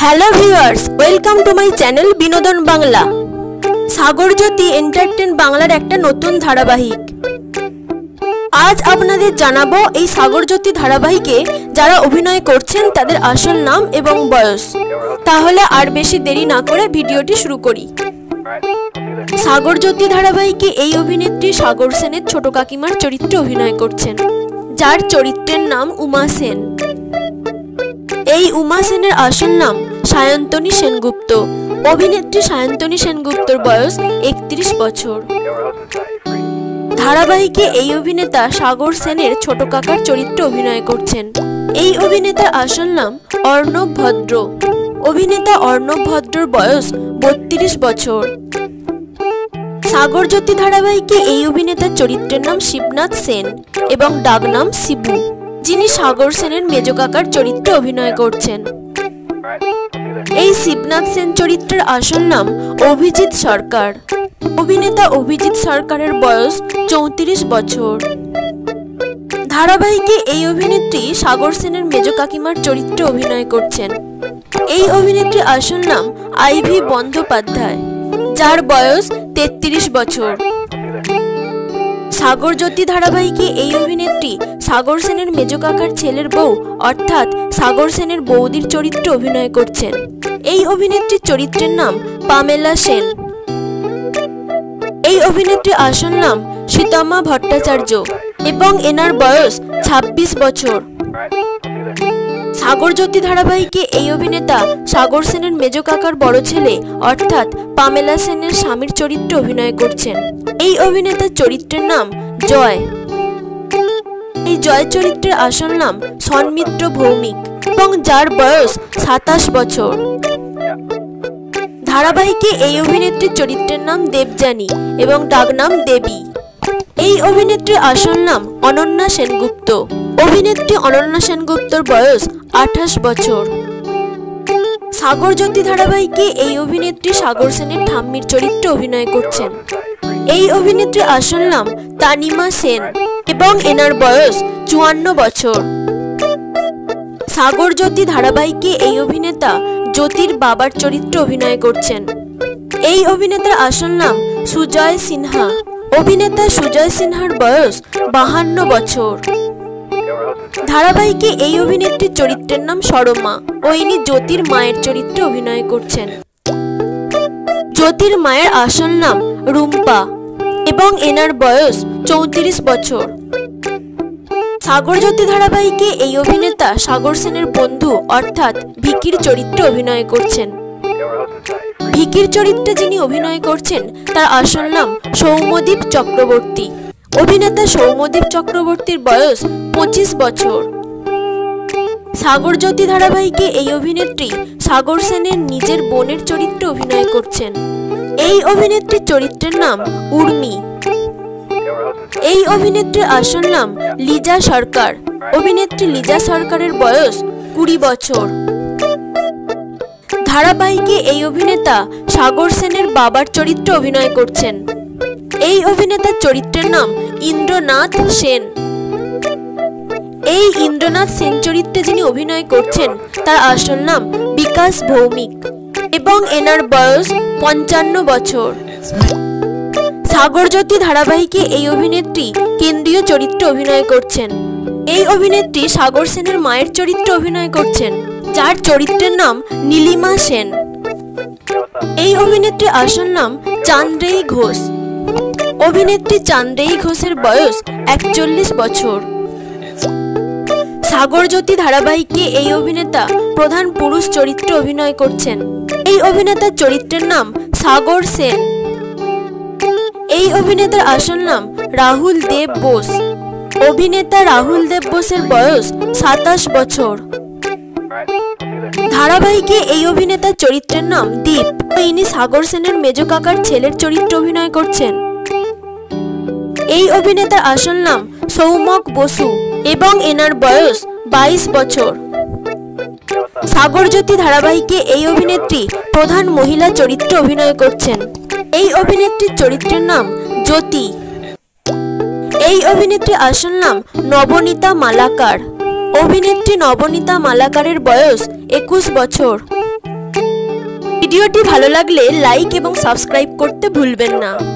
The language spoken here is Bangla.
Hello viewers, welcome to my channel Binodon Bangla. সাগরজ্যোতি entertain বাংলার একটা নতুন ধারাবাহিক। আজ আপনাদের জানাবো এই সাগরজ্যোতি ধারাবাহিকে যারা অভিনয় করছেন তাদের আসল নাম এবং বয়স। তাহলে আর বেশি দেরি না করে ভিডিওটি শুরু করি। সাগরজ্যোতি ধারাবাহিকে এই অভিনেত্রী সাগর সেনের ছোট কাকিমার চরিত্রে অভিনয় করছেন, যার চরিত্রের নাম উমা সেন। এই উমা সেনের আসল নাম সায়ন্তনী সেনগুপ্ত। অভিনেত্রী সায়ন্তনী সেনগুপ্তর বয়স 31 বছর। ধারাবাহিকে এই অভিনেতা সাগর সেনের ছোট কাকার চরিত্রে অভিনয় করছেন। এই অভিনেতার আসল নাম অর্ণব ভদ্র। অভিনেতা অর্ণব ভদ্রর বয়স 32 বছর। সাগরজ্যোতি ধারাবাহিকে এই অভিনেতার চরিত্রের নাম শিবনাথ সেন এবং ডাকনাম শিবু, যিনি সাগর সেনের মেজ কাকার চরিত্রে অভিনয় করছেন। এই শিবনাথ সেন চরিত্রের আসল নাম অভিজিৎ সরকার। অভিনেতা অভিজিৎ সরকারের বয়স 34 বছর। ধারাবাহিকে এই অভিনেত্রী সাগর সেনের মেজ কাকিমার চরিত্রে অভিনয় করছেন। এই অভিনেত্রীর আসল নাম আইভি বন্দ্যোপাধ্যায়, যার বয়স 33 বছর। সাগরজ্যোতি ধারাবাহিকে এই অভিনেত্রী সাগর সেনের মেজ কাকার ছেলের বউ অর্থাৎ সাগর সেনের বৌদির চরিত্রে অভিনয় করছেন। এই অভিনেত্রীর চরিত্রের নাম পামেলা সেন। এই অভিনেত্রীর আসল নাম সীতামা ভট্টাচার্য এবং এনার বয়স 26 বছর। সাগরজ্যোতি ধারাবাহিকে এই অভিনেতা সাগর সেনের মেজ কাকার বড় ছেলে অর্থাৎ পামেলা সেনের স্বামীর চরিত্রে অভিনয় করছেন। এই অভিনেতার চরিত্রের নাম জয়। এই জয় চরিত্রের আসল নাম সন্মিত্র ভৌমিক এবং যার বয়স 27 বছর। ধারাবাহিকে এই অভিনেত্রীর চরিত্রের নাম দেবযানী এবং ডাকনাম দেবী। এই অভিনেত্রীর আসল নাম অনন্যা সেনগুপ্ত। অভিনেত্রী অনন্যা সেনগুপ্তর বয়স 28 বছর। সাগরজ্যোতি ধারাবাহিকে এই অভিনেত্রী সাগর সেনের ঠাম্মির চরিত্রে অভিনয় করছেন। এই অভিনেত্রীর আসল নাম তানিমা সেন এবং এনার বয়স 54 বছর। সাগরজ্যোতি ধারাবাহিকে এই অভিনেতা জ্যোতির বাবার চরিত্রে অভিনয় করছেন। এই অভিনেতার আসল নাম সুজয় সিনহা। অভিনেতা সুজয় সিনহার বয়স 52 বছর। ধারাবাহিকে এই অভিনেত্রীর চরিত্রের নাম সরমা ও ইনি জ্যোতির মায়ের চরিত্রে অভিনয় করছেন। জ্যোতির মায়ের আসল নাম রুম্পা এবং এনার বয়স 34 বছর। সাগরজ্যোতি ধারাবাহিকে এই অভিনেতা সাগর সেনের বন্ধু অর্থাৎ ভিকির চরিত্রে অভিনয় করছেন। ভিকির চরিত্রে যিনি অভিনয় করছেন তার আসল নাম সৌম্যদীপ চক্রবর্তী। অভিনেতা সৌম্যদীপ চক্রবর্তীর বয়স 25 বছর। সাগরজ্যোতি ধারাবাহিকে এই অভিনেত্রী সাগর সেনের নিজের বোনের চরিত্রে অভিনয় করছেন। এই অভিনেত্রীর চরিত্রের নাম উর্মি। এই অভিনেত্রীর আসল নাম লিজা সরকার। অভিনেত্রী লিজা সরকারের বয়স 20 বছর। ধারাবাহিকে এই অভিনেতা সাগর সেনের বাবার চরিত্রে অভিনয় করছেন। এই অভিনেতার চরিত্রের নাম ইন্দ্রনাথ সেন। এই ইন্দ্রনাথ সেন চরিত্রে যিনি অভিনয় করছেন তার আসল নাম বিকাশ ভৌমিক এবং এনার বয়স 55 বছর। সাগরজ্যোতি ধারাবাহিকে এই অভিনেত্রী কেন্দ্রীয় চরিত্রে অভিনয় করছেন। এই অভিনেত্রী সাগর সেনের মায়ের চরিত্রে অভিনয় করছেন, যার চরিত্রের নাম নীলিমা সেন। এই অভিনেত্রীর আসল নাম চান্দ্রেয়ী ঘোষ। অভিনেত্রী চান্দ্রেয়ী ঘোষের বয়স 41 বছর। সাগরজ্যোতি ধারাবাহিকে এই অভিনেতা প্রধান পুরুষ চরিত্রে অভিনয় করছেন। এই অভিনেতার চরিত্রের নাম সাগর সেন। এই অভিনেতার আসল নাম রাহুল দেব বোস। অভিনেতা রাহুল দেব বোসের বয়স 27 বছর। ধারাবাহিকে এই অভিনেতার চরিত্রের নাম দীপ। ইনি সাগর সেনের মেজ কাকার ছেলের চরিত্রে অভিনয় করছেন। এই অভিনেতার আসল নাম সৌমক বসু এবং এনার বয়স 22 বছর। সাগরজ্যোতি ধারাবাহিকে এই অভিনেত্রী প্রধান মহিলা চরিত্রে অভিনয় করছেন। এই অভিনেত্রীর চরিত্রের নাম জ্যোতি। এই অভিনেত্রীর আসল নাম নবনীতা মালাকার। অভিনেত্রী নবনীতা মালাকারের বয়স 21 বছর। ভিডিওটি ভালো লাগলে লাইক এবং সাবস্ক্রাইব করতে ভুলবেন না।